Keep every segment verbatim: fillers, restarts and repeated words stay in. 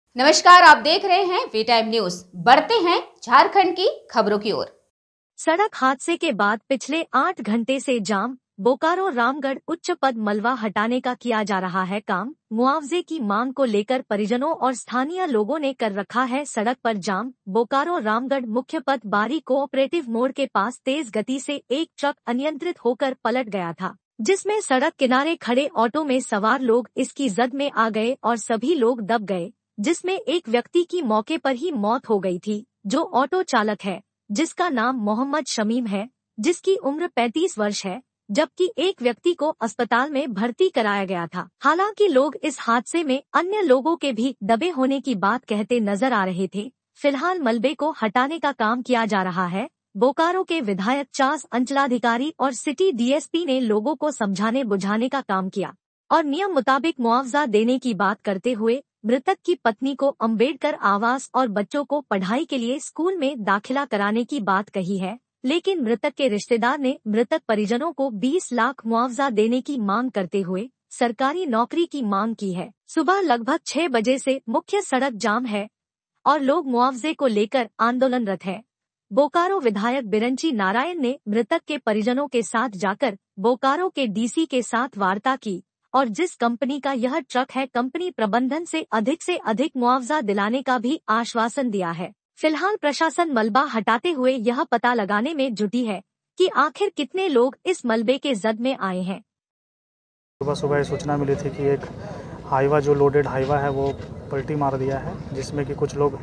नमस्कार, आप देख रहे हैं वी टाइम न्यूज। बढ़ते हैं झारखंड की खबरों की ओर। सड़क हादसे के बाद पिछले आठ घंटे से जाम बोकारो रामगढ़ उच्च पद मलबा हटाने का किया जा रहा है काम। मुआवजे की मांग को लेकर परिजनों और स्थानीय लोगों ने कर रखा है सड़क पर जाम। बोकारो रामगढ़ मुख्य पथ बारी कोऑपरेटिव मोड़ के पास तेज गति से एक ट्रक अनियंत्रित होकर पलट गया था, जिसमें सड़क किनारे खड़े ऑटो में सवार लोग इसकी जद में आ गए और सभी लोग दब गए, जिसमें एक व्यक्ति की मौके पर ही मौत हो गई थी, जो ऑटो चालक है, जिसका नाम मोहम्मद शमीम है, जिसकी उम्र पैंतीस वर्ष है, जबकि एक व्यक्ति को अस्पताल में भर्ती कराया गया था। हालांकि लोग इस हादसे में अन्य लोगों के भी दबे होने की बात कहते नजर आ रहे थे। फिलहाल मलबे को हटाने का काम किया जा रहा है। बोकारो के विधायक चास अंचलाधिकारी और सिटी डीएसपी ने लोगों को समझाने बुझाने का काम किया और नियम मुताबिक मुआवजा देने की बात करते हुए मृतक की पत्नी को अंबेडकर आवास और बच्चों को पढ़ाई के लिए स्कूल में दाखिला कराने की बात कही है। लेकिन मृतक के रिश्तेदार ने मृतक परिजनों को बीस लाख मुआवजा देने की मांग करते हुए सरकारी नौकरी की मांग की है। सुबह लगभग छह बजे से मुख्य सड़क जाम है और लोग मुआवजे को लेकर आंदोलनरत है। बोकारो विधायक बिरंची नारायण ने मृतक के परिजनों के साथ जाकर बोकारो के डीसी के साथ वार्ता की और जिस कंपनी का यह ट्रक है, कंपनी प्रबंधन से अधिक से अधिक मुआवजा दिलाने का भी आश्वासन दिया है। फिलहाल प्रशासन मलबा हटाते हुए यह पता लगाने में जुटी है कि आखिर कितने लोग इस मलबे के जद में आए हैं। सुबह सुबह सूचना मिली थी कि एक हाईवा जो लोडेड हाईवा है वो पलटी मार दिया है, जिसमें कि कुछ लोग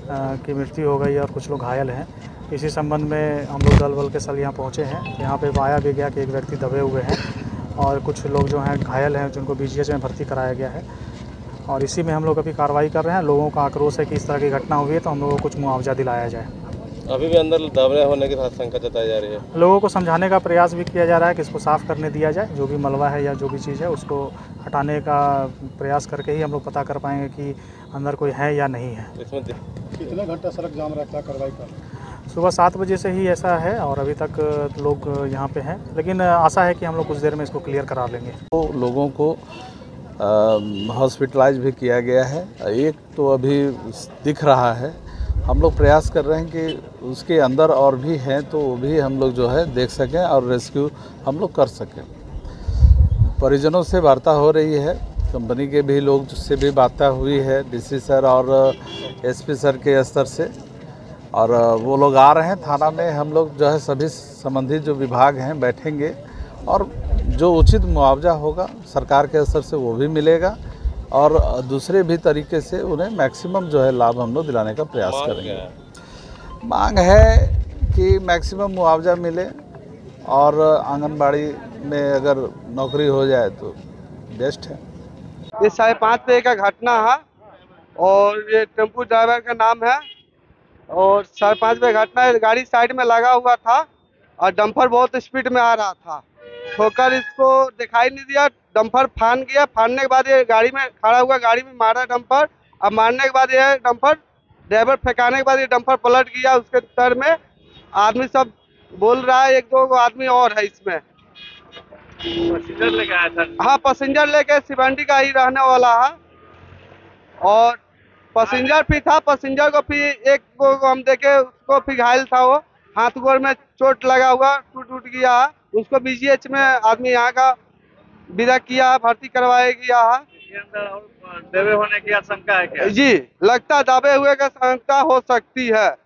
की मृत्यु हो गई और कुछ लोग घायल हैं। इसी संबंध में हम लोग दल बल के साथ यहाँ पहुँचे हैं। यहाँ पे पाया भी गया कि एक व्यक्ति दबे हुए हैं और कुछ लोग जो हैं घायल हैं, जिनको बीजीएच में भर्ती कराया गया है और इसी में हम लोग अभी कार्रवाई कर रहे हैं। लोगों का आक्रोश है कि इस तरह की घटना हुई है तो हम लोगों को कुछ मुआवजा दिलाया जाए। अभी भी अंदर दबने होने की आशंका जताई जा रही है। लोगों को समझाने का प्रयास भी किया जा रहा है कि इसको साफ़ करने दिया जाए। जो भी मलबा है या जो भी चीज़ है उसको हटाने का प्रयास करके ही हम लोग पता कर पाएंगे कि अंदर कोई है या नहीं है। इसमें कितना घंटा सड़क जाम रहता है, कार्रवाई कर? सुबह सात बजे से ही ऐसा है और अभी तक लोग यहाँ पे हैं, लेकिन आशा है कि हम लोग कुछ देर में इसको क्लियर करा लेंगे। तो लोगों को हॉस्पिटलाइज भी किया गया है। एक तो अभी दिख रहा है, हम लोग प्रयास कर रहे हैं कि उसके अंदर और भी हैं तो वो भी हम लोग जो है देख सकें और रेस्क्यू हम लोग कर सकें। परिजनों से वार्ता हो रही है, कंपनी के भी लोग से भी वार्ता हुई है, डीसी सर और एसपी सर के स्तर से, और वो लोग आ रहे हैं थाना में। हम लोग जो है सभी संबंधित जो विभाग हैं बैठेंगे और जो उचित मुआवजा होगा सरकार के स्तर से वो भी मिलेगा और दूसरे भी तरीके से उन्हें मैक्सिमम जो है लाभ हम लोग दिलाने का प्रयास करेंगे। मांग है कि मैक्सिमम मुआवजा मिले और आंगनबाड़ी में अगर नौकरी हो जाए तो बेस्ट है। ये साढ़े पाँच बजे का घटना है और ये टेम्पू ड्राइवर का नाम है और साढ़े पाँच बजे घटना है। गाड़ी साइड में लगा हुआ था और डंपर बहुत स्पीड में आ रहा था, ठोकर इसको दिखाई नहीं दिया, डंपर फान गया। फानने के बाद ये गाड़ी में खड़ा हुआ, गाड़ी में मारा डंपर। अब मारने के बाद ये डंपर ड्राइवर फेंकाने के बाद ये डंपर पलट गया। उसके तर में आदमी सब बोल रहा है, एक दो आदमी और है इसमें। पैसेंजर लेके आया था? हाँ, पैसेंजर लेके सिवंडी का ही रहने वाला है और पैसेंजर भी था। पैसेंजर को भी एक को हम देखे, उसको भी घायल था, वो हाथ गोड़ में चोट लगा हुआ, टूट टूट गया है। उसको बीजीएच में आदमी यहाँ का विदा किया है, भर्ती करवाया गया है। दबे होने की आशंका है क्या? जी, लगता है दबे हुए का आशंका हो सकती है।